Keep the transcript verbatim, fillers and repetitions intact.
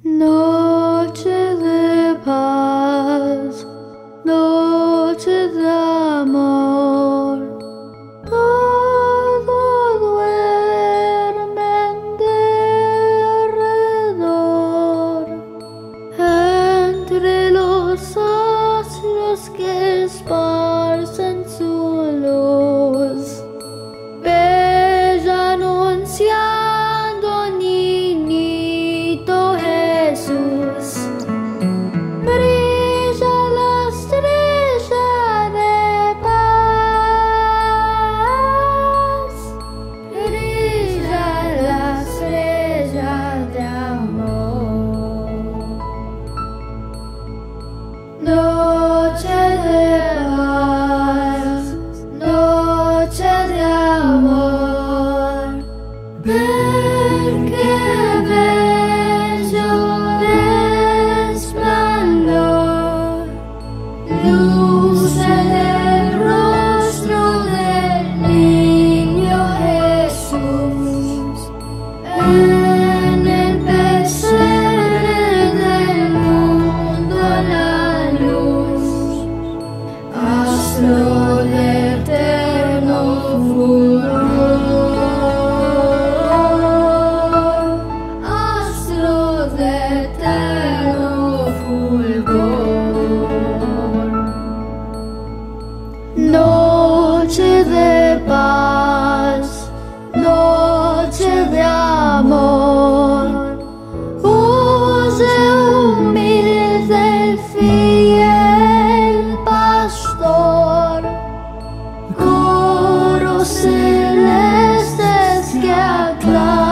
Noche de paz, noche de amor, todo duerme alrededor, entre los astros que esparcen su luz, bella anunciando, niñito Jesús. Brilla la estrella de paz, brilla la estrella de amor. Noche de paz, noche de amor, ver qué bello resplandor, luce del rostro del niño Jesús, en el pesebre del mundo la luz, astro de eterno fulgor, astro de eterno fulgor. Noche de paz, noche de amor, oye humilde el fiel pastor, coros celestes que aclaman